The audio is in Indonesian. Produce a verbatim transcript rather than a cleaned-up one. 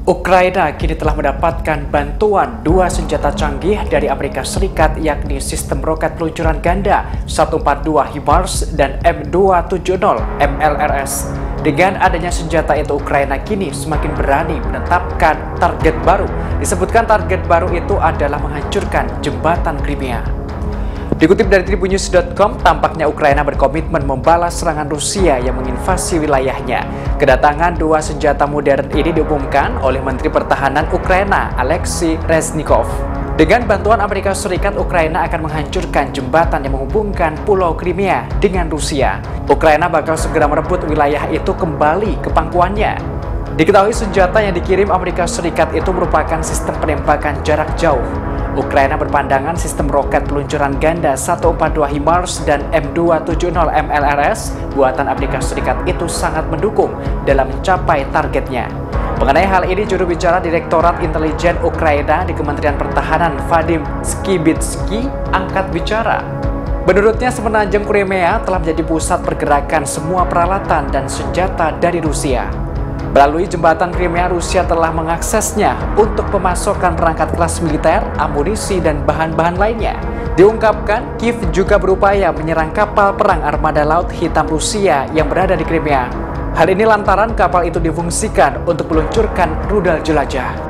Ukraina kini telah mendapatkan bantuan dua senjata canggih dari Amerika Serikat, yakni sistem roket peluncuran ganda seratus empat puluh dua HIMARS dan M dua tujuh nol M L R S. Dengan adanya senjata itu, Ukraina kini semakin berani menetapkan target baru. Disebutkan target baru itu adalah menghancurkan jembatan Crimea. Dikutip dari Tribunnews dot com, tampaknya Ukraina berkomitmen membalas serangan Rusia yang menginvasi wilayahnya. Kedatangan dua senjata modern ini diumumkan oleh Menteri Pertahanan Ukraina, Oleksiy Reznikov. Dengan bantuan Amerika Serikat, Ukraina akan menghancurkan jembatan yang menghubungkan Pulau Crimea dengan Rusia. Ukraina bakal segera merebut wilayah itu kembali ke pangkuannya. Diketahui senjata yang dikirim Amerika Serikat itu merupakan sistem penembakan jarak jauh. Ukraina berpandangan sistem roket peluncuran ganda seratus empat puluh dua HIMARS dan M dua tujuh nol M L R S buatan Amerika Serikat itu sangat mendukung dalam mencapai targetnya. Mengenai hal ini, juru bicara Direktorat Intelijen Ukraina di Kementerian Pertahanan, Vadim Skibitsky, angkat bicara. Menurutnya, semenanjung Crimea telah menjadi pusat pergerakan semua peralatan dan senjata dari Rusia. Melalui jembatan Crimea, Rusia telah mengaksesnya untuk pemasokan perangkat kelas militer, amunisi, dan bahan-bahan lainnya. Diungkapkan, Kiev juga berupaya menyerang kapal perang armada Laut Hitam Rusia yang berada di Crimea. Hal ini lantaran kapal itu difungsikan untuk meluncurkan rudal jelajah.